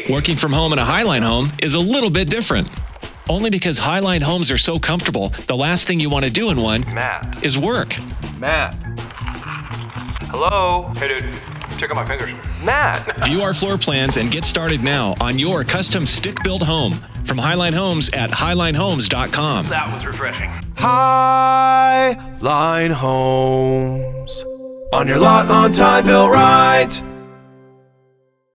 Working from home in a HiLine home is a little bit different. Only because HiLine homes are so comfortable, the last thing you want to do in one is work. Matt. Hello? Hey, dude. Check out my fingers. Matt. View our floor plans and get started now on your custom stick-built home from HiLine Homes at HiLineHomes.com. That was refreshing. HiLine Homes. On your lot, on time, built right.